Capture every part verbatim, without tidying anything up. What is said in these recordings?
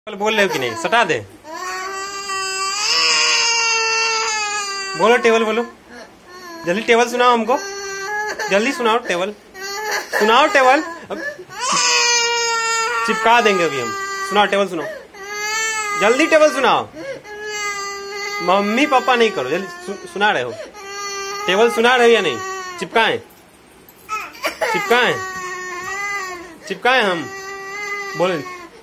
बोल रहे हो कि नहीं? सटा दे। बोलो टेबल बोलो, जल्दी टेबल सुनाओ हमको, जल्दी सुनाओ टेबल, सुनाओ टेबल। अब चिपका देंगे अभी हम। सुनाओ टेबल सुनाओ, जल्दी टेबल सुनाओ। मम्मी पापा नहीं करो, जल्दी सु, सुना रहे हो टेबल, सुना रहे हो या नहीं? चिपकाएं चिपकाएं चिपकाएं हम। बोले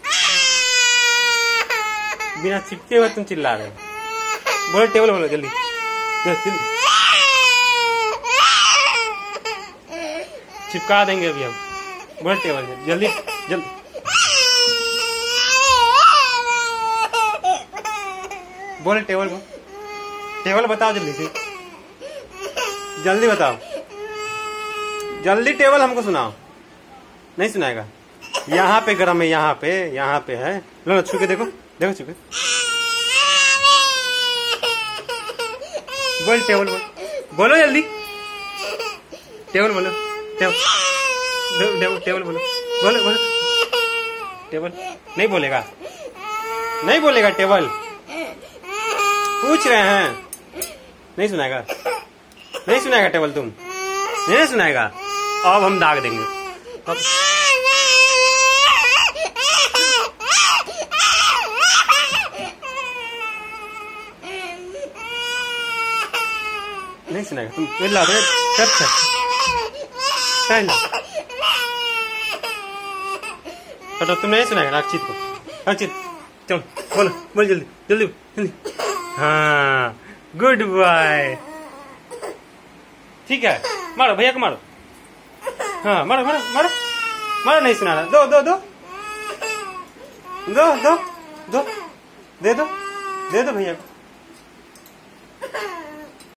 बिना चिपके हुए तुम चिल्ला रहे हो। बोलो टेबल बोलो जल्दी जल्दी। चिपका देंगे अभी हम। बोलो टेबल जल्दी जल्दी। बोले टेबल को, टेबल बताओ जल्दी से, जल्दी बताओ जल्दी। टेबल हमको सुनाओ। नहीं सुनाएगा? यहाँ पे गरम है, यहाँ पे यहाँ पे है। लो छू के देखो, देखो छू के। बोल टेबल बोल, बोलो जल्दी टेबल बोलो, टेबल टेबल बोलो, बोलो बोलो टेबल। नहीं बोलेगा, नहीं बोलेगा टेबल। पूछ रहे हैं, नहीं सुनाएगा, नहीं सुनाएगा टेबल तुम, नहीं सुनाएगा। अब हम दाग देंगे। अब नहीं सुनाएगा तुम। ला दे सब तो तुम नहीं सुनाएगा अक्षित को। अक्षित चलो बोलो, बोल जल्दी जल्दी जल्दी। हाँ गुड बॉय। ठीक है, मारो भैया को मारो। हाँ मारो मारो मारो मारो। नहीं सुना रहा। दो दो दो दो दो दो दे दो दे दो भैया को।